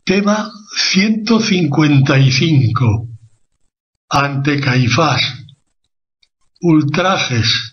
Tema 155. Ante Caifás. Ultrajes.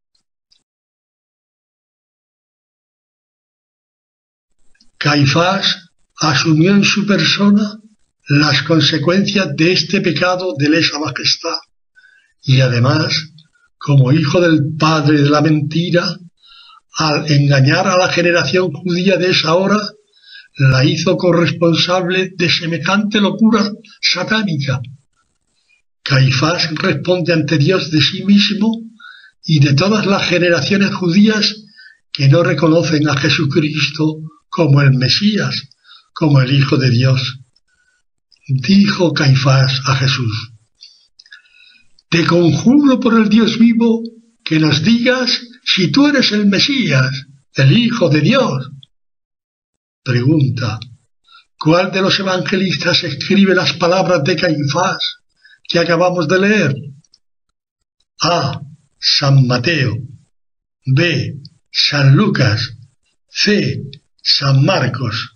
Caifás asumió en su persona las consecuencias de este pecado de lesa majestad y además, como hijo del padre de la mentira, al engañar a la generación judía de esa hora, la hizo corresponsable de semejante locura satánica. Caifás responde ante Dios de sí mismo y de todas las generaciones judías que no reconocen a Jesucristo como el Mesías, como el Hijo de Dios. Dijo Caifás a Jesús: «Te conjuro por el Dios vivo que nos digas si tú eres el Mesías, el Hijo de Dios». Pregunta: ¿cuál de los evangelistas escribe las palabras de Caifás que acabamos de leer? A. San Mateo. B. San Lucas. C. San Marcos.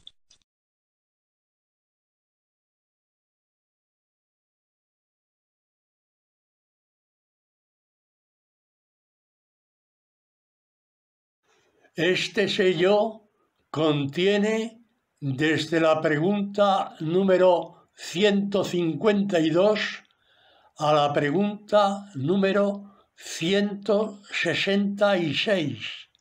Este sello contiene desde la pregunta número 152 a la pregunta número 166.